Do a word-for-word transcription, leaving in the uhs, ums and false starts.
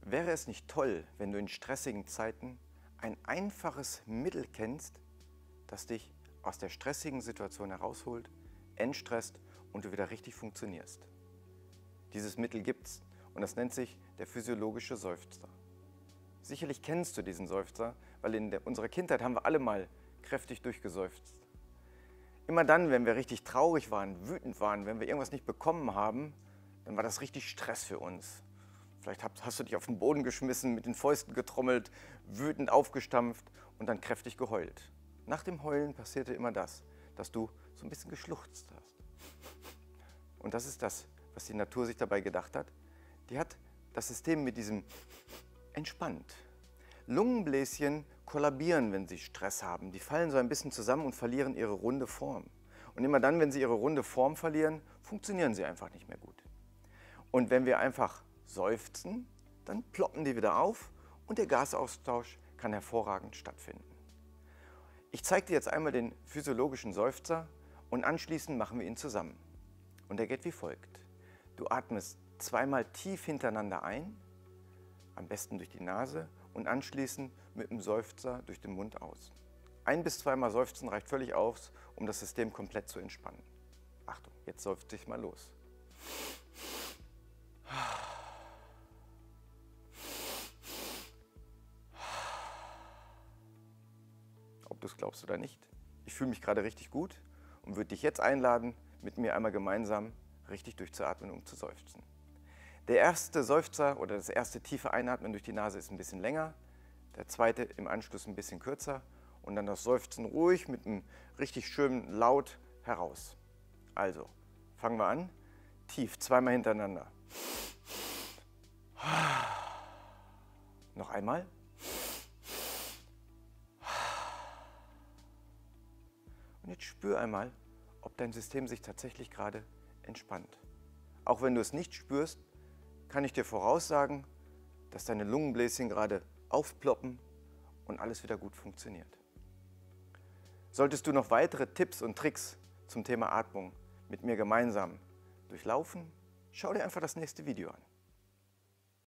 Wäre es nicht toll, wenn du in stressigen Zeiten ein einfaches Mittel kennst, das dich aus der stressigen Situation herausholt, entstresst und du wieder richtig funktionierst? Dieses Mittel gibt's und das nennt sich der physiologische Seufzer. Sicherlich kennst du diesen Seufzer, weil in der, unserer Kindheit haben wir alle mal kräftig durchgeseufzt. Immer dann, wenn wir richtig traurig waren, wütend waren, wenn wir irgendwas nicht bekommen haben, dann war das richtig Stress für uns. Vielleicht hast du dich auf den Boden geschmissen, mit den Fäusten getrommelt, wütend aufgestampft und dann kräftig geheult. Nach dem Heulen passierte immer das, dass du so ein bisschen geschluchzt hast. Und das ist das, was die Natur sich dabei gedacht hat. Die hat das System mit diesem entspannt. Lungenbläschen kollabieren, wenn sie Stress haben. Die fallen so ein bisschen zusammen und verlieren ihre runde Form. Und immer dann, wenn sie ihre runde Form verlieren, funktionieren sie einfach nicht mehr gut. Und wenn wir einfach seufzen, dann ploppen die wieder auf und der Gasaustausch kann hervorragend stattfinden. Ich zeige dir jetzt einmal den physiologischen Seufzer und anschließend machen wir ihn zusammen. Und der geht wie folgt. Du atmest zweimal tief hintereinander ein, am besten durch die Nase und anschließend mit dem Seufzer durch den Mund aus. Ein bis zweimal seufzen reicht völlig aus, um das System komplett zu entspannen. Achtung, jetzt seufzt dich mal los. Ob du es glaubst oder nicht, ich fühle mich gerade richtig gut und würde dich jetzt einladen, mit mir einmal gemeinsam richtig durchzuatmen, um zu seufzen. Der erste Seufzer oder das erste tiefe Einatmen durch die Nase ist ein bisschen länger, der zweite im Anschluss ein bisschen kürzer und dann das Seufzen ruhig mit einem richtig schönen Laut heraus. Also, fangen wir an. Tief, zweimal hintereinander. Noch einmal. Und jetzt spür einmal, ob dein System sich tatsächlich gerade entspannt. Auch wenn du es nicht spürst, kann ich dir voraussagen, dass deine Lungenbläschen gerade aufploppen und alles wieder gut funktioniert. Solltest du noch weitere Tipps und Tricks zum Thema Atmung mit mir gemeinsam durchlaufen, schau dir einfach das nächste Video an.